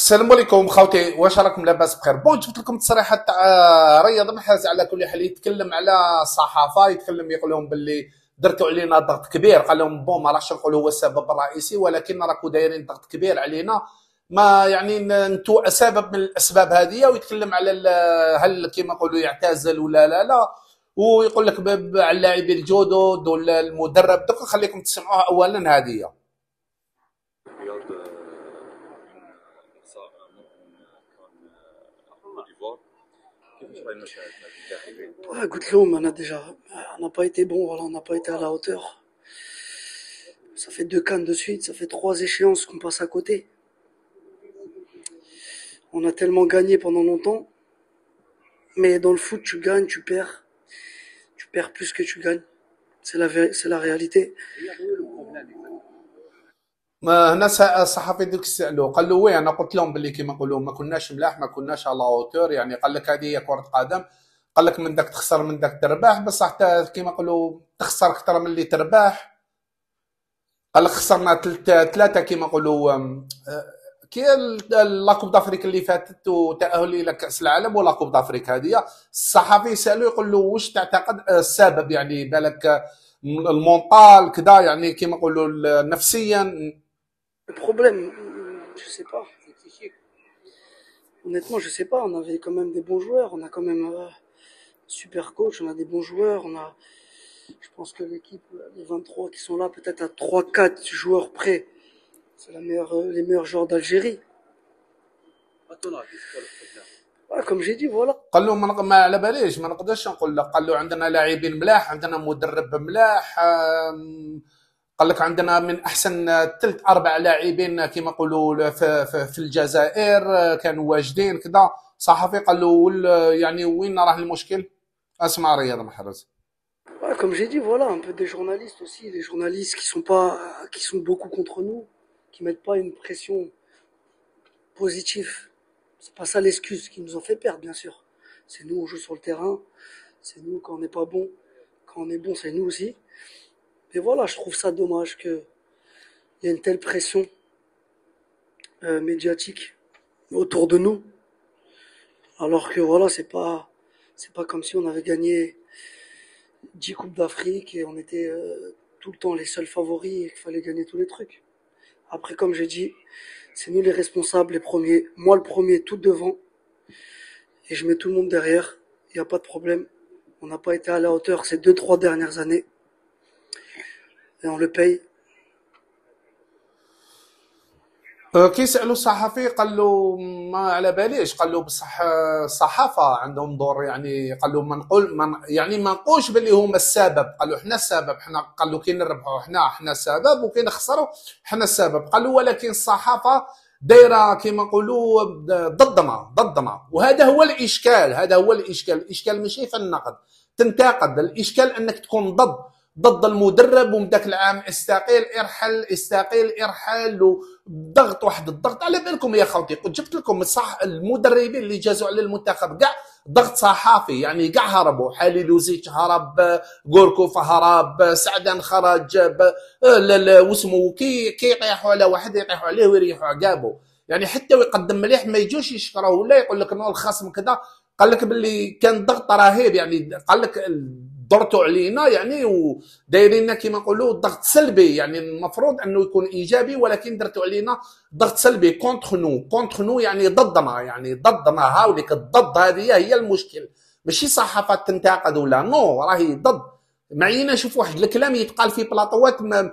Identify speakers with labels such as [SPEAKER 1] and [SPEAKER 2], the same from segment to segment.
[SPEAKER 1] السلام عليكم خوتي، واش راكم لاباس بخير؟ جبت لكم تصريحه تاع رياض محرز. على كل حال يتكلم على الصحافه، يتكلم يقول لهم باللي درتوا علينا ضغط كبير. قال لهم بون ما راحش نقول هو السبب الرئيسي، ولكن راكم دايرين ضغط كبير علينا، ما يعني انتوا سبب من الاسباب هذه. ويتكلم على هل كما نقولوا يعتزل ولا لا. ويقول لك على اللاعبين الجدد والمدرب. دوك نخليكم تسمعوها اولا هذه.
[SPEAKER 2] رياض إحصاء كان ديفوار. كيفاش راهي المشاهد اللاعبين؟
[SPEAKER 3] قلت لهم انا ديجا on n'a pas été bon, voilà, on n'a pas été à la hauteur. Ça fait 2 cannes de suite, ça fait 3 échéances qu'on passe à côté. On a tellement gagné pendant longtemps, mais dans le foot tu gagnes, tu perds plus que tu gagnes. C'est la réalité.
[SPEAKER 1] ما هنا الصحفي دوك سالوه، قال له وي. انا قلت لهم باللي كيما نقولوا ما كناش ملاح، ما كناش على اوتور. يعني قال لك هذه هي كره قدم. قال لك من داك تخسر من داك تربح، بصح كيما نقولوا تخسر اكثر من اللي تربح. قال لك خسرنا ثلاثه كيما نقولوا كي لا كوب دافريك اللي فاتت وتاهل الى كاس العالم ولا كوب دافريك هذه. الصحفي سالوه يقول له واش تعتقد السبب؟ يعني بالك المونطال كذا، يعني كيما نقولوا نفسيا.
[SPEAKER 3] Le problème, je sais pas. Honnêtement, je sais pas. On avait quand même des bons joueurs. On a quand même super coach. On a des bons joueurs. Je pense que l'équipe, les 23 qui sont là, peut-être à 3-4 joueurs près. C'est les meilleurs joueurs d'Algérie. Ouais, comme j'ai dit, voilà.
[SPEAKER 1] قال له ما على باليش، ما نقدرش نقول لك. قال له عندنا لاعبين ملاح، عندنا مدرب ملاح. قال لك عندنا من احسن ثلاث اربع لاعبين كما نقولوا في الجزائر كانوا واجدين كذا. صحفي قال له يعني وين راه المشكل؟ اسمع رياض محرز.
[SPEAKER 3] Ouais, comme j'ai dit, voilà, un peu des journalistes aussi, les journalistes qui sont beaucoup contre nous, qui mettent pas une pression positive. C'est pas ça l'excuse qui nous ont fait perdre, bien sûr. C'est nous, on joue sur le terrain. C'est nous quand on n'est pas bon. Quand on est bon, c'est nous aussi. Mais voilà, je trouve ça dommage que il y a une telle pression médiatique autour de nous, alors que voilà, c'est pas comme si on avait gagné 10 coupes d'Afrique et on était tout le temps les seuls favoris et qu'il fallait gagner tous les trucs. Après, comme j'ai dit, c'est nous les responsables, les premiers. Moi, le premier, tout devant. Et je mets tout le monde derrière. Il n'y a pas de problème. On n'a pas été à la hauteur ces 2-3 dernières années. Et on le paye.
[SPEAKER 1] كي سالوا الصحفي قال له ما على باليش. قال له بصح الصحافه عندهم دور. يعني قال له يعني ما نقولش باللي هما السبب. قال له احنا السبب. احنا قال له كي نربحوا احنا السبب، وكي نخسروا احنا السبب. قال له ولكن الصحافه دايره كيما نقولوا ضدنا. وهذا هو الاشكال. الاشكال ماشي في النقد تنتقد. الاشكال انك تكون ضد المدرب. ومداك العام استقيل ارحل وضغط واحد الضغط. على بالكم يا خوتي قلت جبت لكم صح المدربين اللي جازوا على المنتخب كاع ضغط صحافي. يعني كاع هربوا. حالي لوزيتش هرب، غوركوف هرب، سعدان خرج، لا واسمو كي يطيحوا على واحد يطيحوا عليه ويريحوا عقابه. يعني حتى ويقدم مليح ما يجوش يشكروه ولا يقول لك انه الخصم كذا. قال لك باللي كان ضغط رهيب. يعني قال لك درتوا علينا يعني ودايرين كيما نقولوا ضغط سلبي. يعني المفروض انه يكون ايجابي، ولكن درتوا علينا ضغط سلبي كونتر نو يعني ضدنا. هاوليك الضد هذه هي المشكل. ماشي صحافات تنتقد ولا نو، راهي ضد. معينا شوف واحد الكلام يتقال في بلاطوات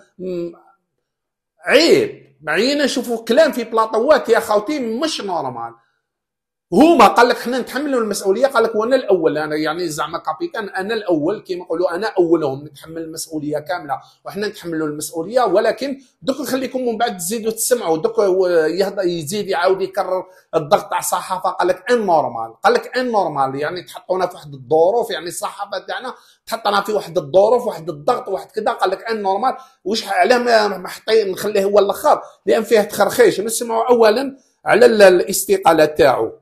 [SPEAKER 1] عيب. معينا نشوفوا كلام في بلاطوات يا خوتي مش نورمال. هما قال لك حنا نتحملوا المسؤوليه. قال لك وانا الاول، انا يعني زعما كابيتان انا الاول كيما نقولوا انا اولهم نتحمل المسؤوليه كامله وحنا نتحملوا المسؤوليه. ولكن دوك نخليكم من بعد تزيدوا تسمعوا. دوك يزيد يعاود يكرر الضغط تاع الصحافه. قال لك ان نورمال يعني تحطونا في واحد الظروف. يعني الصحافه تاعنا تحطنا في واحد الظروف، واحد الضغط، واحد كذا. قال لك ان نورمال. واش علاه ما حطي نخليه هو الاخر؟ لان فيه تخرخيش. نسمعوا اولا على الاستقاله تاعو.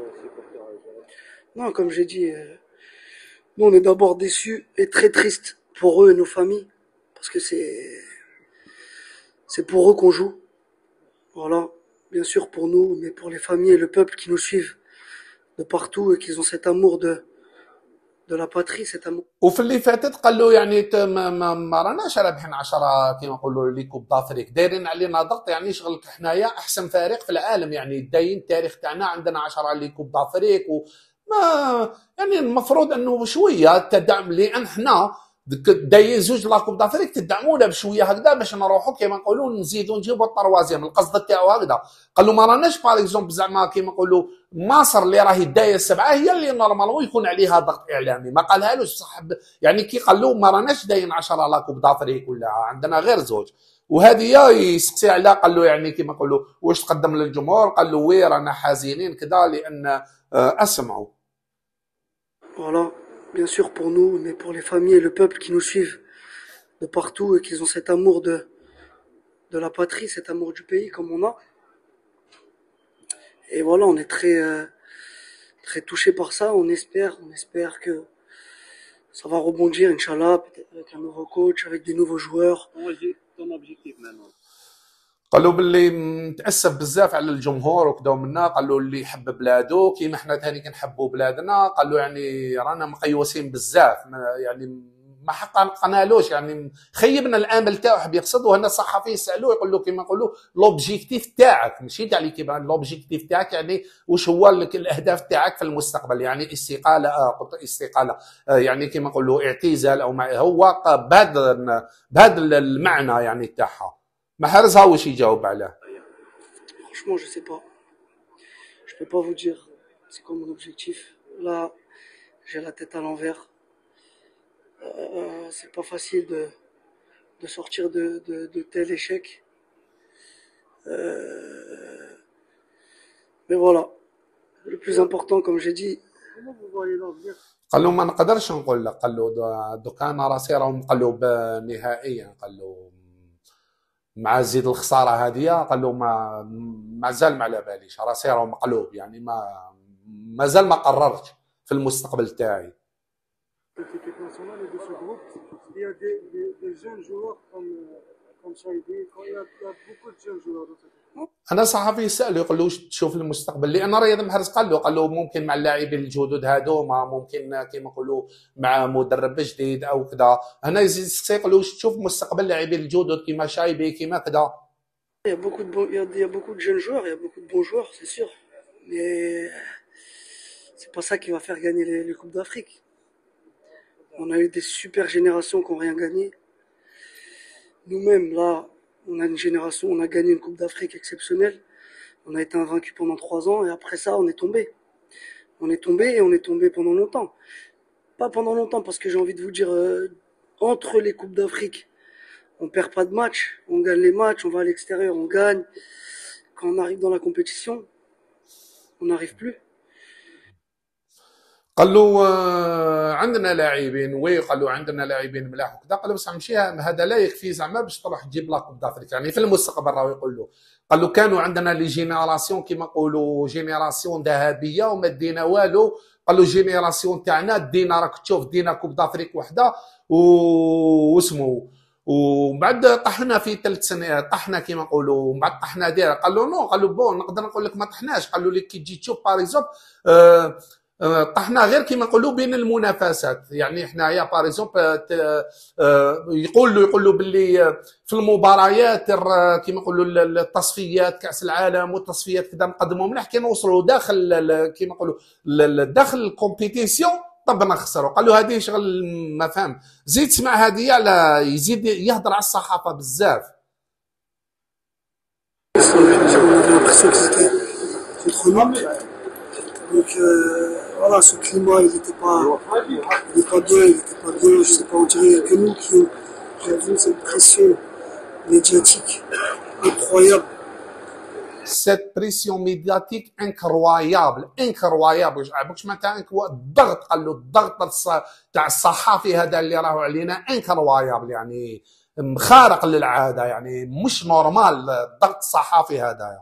[SPEAKER 3] Non, comme j'ai dit, nous on est d'abord déçus et très tristes pour eux et nos familles, parce que c'est pour eux qu'on joue. Voilà, bien sûr pour nous, mais pour les familles et le peuple qui nous suivent de partout et qui ont cet amour de la patrie, cet amour.
[SPEAKER 1] وفي اللي فاتت قال له يعني ما راناش رابحين 10 كيما نقولوا لي كوب دافريك، دايرين علينا ضغط، يعني شغلك حنايا احسن فريق في العالم، يعني داين التاريخ تاعنا عندنا 10 لي كوب دافريك، وما يعني المفروض انه شويه تدعم، لان حنا دايين زوج لا كوب دافريك تدعمونا بشويه هكذا باش نروحوا كيما نقولوا نزيدوا نجيبوا الطروازيام. القصد تاعو هكذا، قال له ما راناش باغ اكزومبل زعما كيما نقولوا مصر اللي راهي دايه السبعه هي اللي نورمالمون يكون عليها ضغط اعلامي، ما قالهالوش صاحب، يعني كي قال له ما راناش داين 10 لا كوب دافريك ولا عندنا غير زوج. وهذه يسقسي على، قال له يعني كيما نقولوا واش تقدم للجمهور، قال له وي رانا حزينين كذا لان اسمعوا.
[SPEAKER 3] Voilà, bien sûr pour nous, mais pour les familles et le peuple qui nous suivent de partout et qui ont cet amour de la patrie, cet amour du pays comme on a. Et voilà, on est très touché par ça. On espère que ça va rebondir, Inch'Allah, peut-être avec un nouveau coach, avec des nouveaux joueurs.
[SPEAKER 2] Ton objectif maintenant.
[SPEAKER 1] قالوا باللي متاسف بزاف على الجمهور وكذا منا، قالوا اللي يحب بلادو كيما حنا ثاني كنحبوا بلادنا، قالوا يعني رانا مقيوسين بزاف، يعني ما حققنالوش، يعني خيبنا الامل تاعو، حب يقصد. وهنا الصحفي يسالوه يقول له كيما نقولوا لوبجيكتيف تاعك، ماشي تاع كيما لوبجيكتيف تاعك يعني واش هو الاهداف تاعك في المستقبل، يعني استقاله استقاله يعني كيما نقولوا اعتزال او هو بهذا المعنى يعني تاعها. محرز هاوش يجاوب عليه.
[SPEAKER 3] Franchement, je sais pas. Je peux pas vous dire. C'est quoi mon objectif? Là, j'ai la tête à l'envers. C'est pas facile de sortir de tel échec. Mais voilà. Le plus important, comme j'ai dit. Comment vous voyez l'avenir?
[SPEAKER 1] قال له ما نقدرش نقول لك، قال له دوكا انا راسي راه مقلوب نهائيا، قال له مع زيد الخساره هذه، قال له ما زال ما على باليش، راسي راه مقلوب، يعني ما زال ما قررتش في المستقبل تاعي. انا صحفي يسال يقول له واش تشوف المستقبل، لان رياض محرز قال له ممكن مع اللاعبين الجدد هذوما، ممكن كيما نقولوا مع مدرب جديد او كذا. هنا يزيد يقول له واش تشوف مستقبل اللاعبين الجدد كيما شايبي كيما كذا.
[SPEAKER 3] Il y a beaucoup de jeunes joueurs, il y a beaucoup de bons joueurs, c'est sûr. Mais c'est pas ça qui va faire gagner les Coupes d'Afrique. On a eu des super générations qui n'ont rien gagné. Nous-mêmes, là, on a une génération, on a gagné une Coupe d'Afrique exceptionnelle. On a été invaincu pendant 3 ans et après ça, on est tombé. On est tombé et on est tombé pendant longtemps. Pas pendant longtemps parce que j'ai envie de vous dire, entre les Coupes d'Afrique, on perd pas de match, on gagne les matchs, on va à l'extérieur, on gagne. Quand on arrive dans la compétition, on n'arrive plus.
[SPEAKER 1] قال له عندنا لاعبين، وي قال له عندنا لاعبين ملاح وكذا، قال له بصح ماشي هذا لا يكفي زعما باش تروح تجيب لا كوب دافريك، يعني في المستقبل راهو يقول له. قال له كانوا عندنا لي جينيراسيون كيما نقولوا جينيراسيون ذهبيه وما دينا والو، قال له جينيراسيون تاعنا دينا، راك تشوف دينا كوب دافريك وحده واسمو، ومن بعد طحنا في 3 سنوات، طحنا كيما نقولوا، ومن بعد طحنا دير. قال له نو، قال له بون نقدر نقول لك ما طحناش، قال له لي كي تجي تشوف باريزوب طحنا غير كيما نقولوا بين المنافسات، يعني حنايا باريزوب يقول له باللي في المباريات كيما نقولوا التصفيات كاس العالم والتصفيات كذا نقدموا مليح، كي نوصلوا داخل كيما نقولوا داخل الكومبيتيسيون طب نخسروا. قال له هذه شغل ما فهم. زيد تسمع هذه على يزيد يهضر على الصحافه بزاف.
[SPEAKER 3] Donc voilà, ce climat, il n'était pas bien, je sais pas, on dirait qu'il n'y a que nous qui ont vu cette pression médiatique incroyable.
[SPEAKER 1] Cette pression médiatique incroyable. واش معناتها الضغط، قال له الضغط تاع الصحافي هذا اللي راهو علينا incroyable، يعني خارق للعاده، يعني مش نورمال الضغط الصحافي هذايا.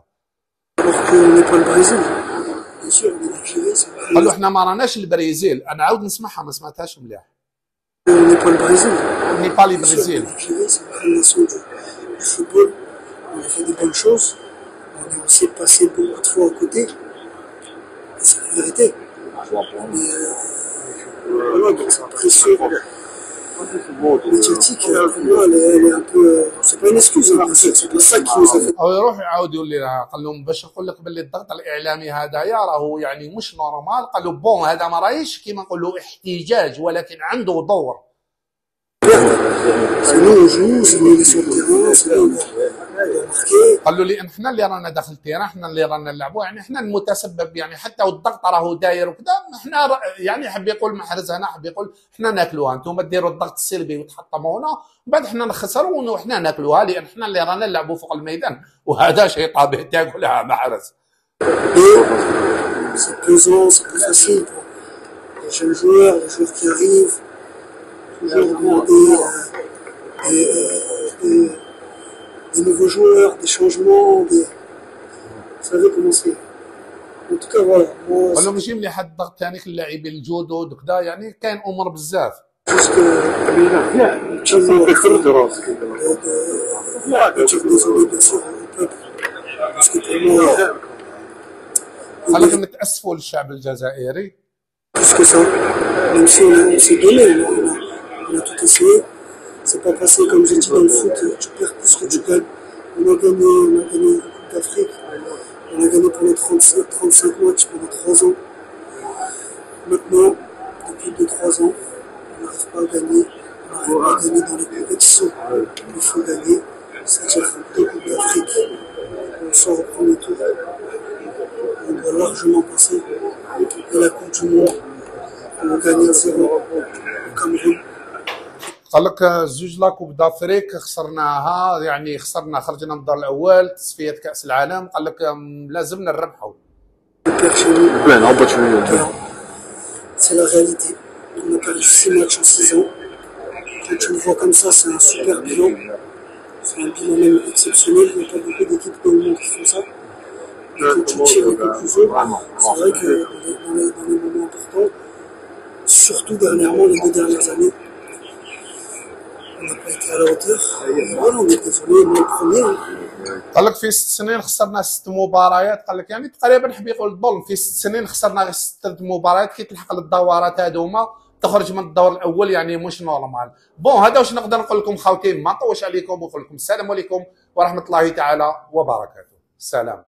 [SPEAKER 1] قال له احنا ما راناش البرازيل. انا عاود نسمعها ما سمعتهاش مليح.
[SPEAKER 3] On n'est pas le Brésil.
[SPEAKER 1] On n'est pas le
[SPEAKER 3] Bien sûr,
[SPEAKER 1] Brésil.
[SPEAKER 3] l'Algérie, c'est la grande nation du football. On a fait des bonnes choses. On est aussi passé beaucoup de fois à côté. Et c'est la vérité. Mais voilà, donc cette pression médiatique, pour moi, elle est un peu. C'est pas une excuse, hein, bien sûr. C'est pas ça qui nous a fait.
[SPEAKER 1] او يروح يعاود يقول لها قال لهم باش نقول لك باللي الضغط الاعلامي هذايا راهو يعني مش نورمال. قالوا بون هذا ما راهيش كيما نقولوا احتجاج ولكن عنده دور.
[SPEAKER 3] C'est nous, on joue, c'est nous, on est sur le terrain, c'est nous, on doit marquer.
[SPEAKER 1] قالوا لي احنا اللي رانا داخل التيران، احنا اللي رانا نلعبوا، يعني احنا المتسبب، يعني حتى والضغط راهو داير وكذا. احنا يعني حب يقول محرز هنا، حب يقول احنا ناكلوها، انتم ديروا الضغط السلبي وتحطمونا وبعد احنا نخسروا وحنا ناكلوها لان احنا اللي رانا نلعبوا فوق الميدان، وهذا شيء طبيعي تاكلها محرز.
[SPEAKER 3] Et c'est pesant, c'est pas facile pour les jeunes joueurs, les joueurs qui arrivent, toujours demander des nouveaux joueurs, des changements, vous savez comment c'est. En tout cas, voilà. Moi,
[SPEAKER 1] قال لهم ماشي مليح هذا الضغط ثاني في اللاعبين الجدد وكذا، يعني كاين امور بزاف.
[SPEAKER 3] c'est juste un petit mot de dire désolé, bien sûr, au peuple. Parce que pour moi,
[SPEAKER 1] قال لك نتاسفوا للشعب الجزائري.
[SPEAKER 3] plus que ça, même si on s'est donné, on a tout essayé. C'est pas passé comme j'ai dit dans le foot, tu perds plus que tu gagnes. On a gagné la Coupe d'Afrique, on a gagné pendant 35 matchs pendant 3 ans. Maintenant, depuis 2-3 ans, on n'arrive pas à gagner, on n'arrive pas à gagner dans les compétitions. Il faut gagner, c'est-à-dire 2 Coupes d'Afrique, on sort au premier tour, on doit largement passer. Et la Coupe du Monde, on gagne à 0 au Cameroun.
[SPEAKER 1] قال لك زوج لاكوب دافريك خسرناها، يعني خرجنا من الدور الاول تصفيه كاس العالم. قال لك لازمنا نربحوا.
[SPEAKER 3] C'est la réalité. On a perdu 6 matchs en 6 ans. Quand tu le vois comme ça, c'est un super bilan. C'est un bilan même exceptionnel. Il n'y a pas beaucoup d'équipes dans le monde qui font ça. Et quand tu tires les conclusions, c'est vrai que dans les moments importants, surtout dernièrement, les 2 dernières années, on n'a pas été à la hauteur. Et voilà, on est désolé, moi le premier.
[SPEAKER 1] قال لك في 6 سنين خسرنا 6 مباريات. قال لك يعني تقريبا حب يقول الظلم، في 6 سنين خسرنا غير 6 مباريات. كي تلحق للدورات هذوما تخرج من الدور الاول، يعني مش نورمال. بون هذا واش نقدر نقول لكم خوتي، ما نطولش عليكم ونقول لكم السلام عليكم ورحمه الله تعالى وبركاته. السلام.